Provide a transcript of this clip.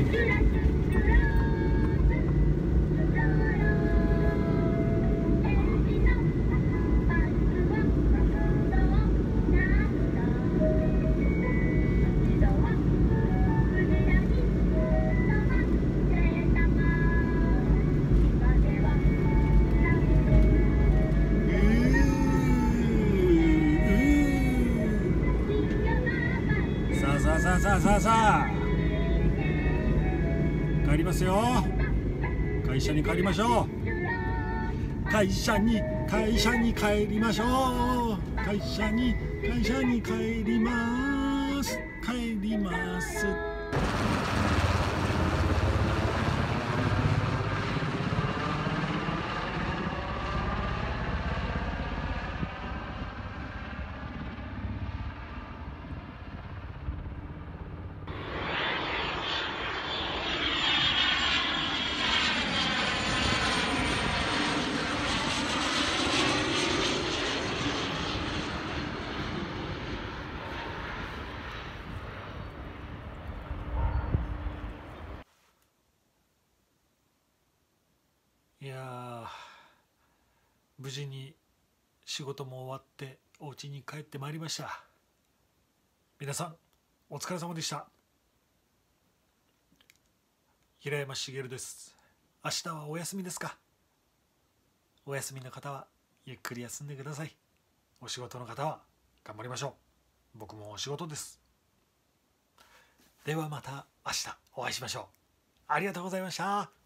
さあ帰りますよ。会社に帰りましょう。会社に帰りましょう。会社に帰ります。いやー、無事に仕事も終わってお家に帰ってまいりました。皆さんお疲れ様でした。平山茂です。明日はお休みですか？お休みの方はゆっくり休んでください。お仕事の方は頑張りましょう。僕もお仕事です。ではまた明日お会いしましょう。ありがとうございました。